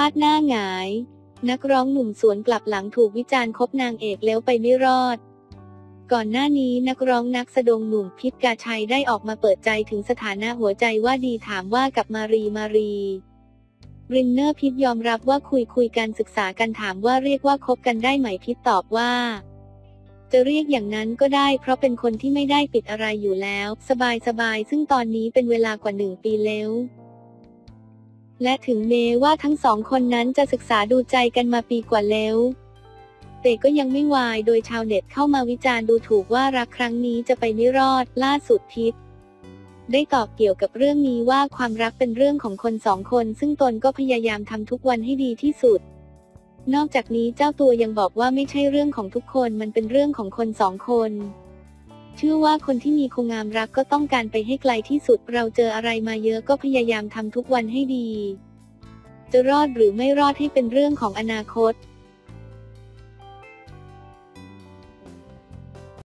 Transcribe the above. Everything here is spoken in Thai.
าดหน้าหงายนักร้องหนุ่มสวนกลับหลังถูกวิจารณ์คบนางเอกแล้วไปไม่รอดก่อนหน้านี้นักร้องนักแสดงหนุ่มพิษกาชัยได้ออกมาเปิดใจถึงสถานะหัวใจว่าดีถามว่ากับมารีรินเนอร์พิษยอมรับว่าคุยกันศึกษากันถามว่าเรียกว่าคบกันได้ไหมพิษตอบว่าจะเรียกอย่างนั้นก็ได้เพราะเป็นคนที่ไม่ได้ปิดอะไรอยู่แล้วสบายซึ่งตอนนี้เป็นเวลากว่า1 ปีแล้วและถึงแม้ว่าทั้ง2 คนนั้นจะศึกษาดูใจกันมาปีกว่าแล้วแต่ก็ยังไม่วายโดยชาวเน็ตเข้ามาวิจารณ์ดูถูกว่ารักครั้งนี้จะไปไม่รอดล่าสุดพิษได้ตอบเกี่ยวกับเรื่องนี้ว่าความรักเป็นเรื่องของคน2 คนซึ่งตนก็พยายามทำทุกวันให้ดีที่สุดนอกจากนี้เจ้าตัวยังบอกว่าไม่ใช่เรื่องของทุกคนมันเป็นเรื่องของคน2 คนเชื่อว่าคนที่มีความงามรักก็ต้องการไปให้ไกลที่สุดเราเจออะไรมาเยอะก็พยายามทำทุกวันให้ดีจะรอดหรือไม่รอดให้เป็นเรื่องของอนาคต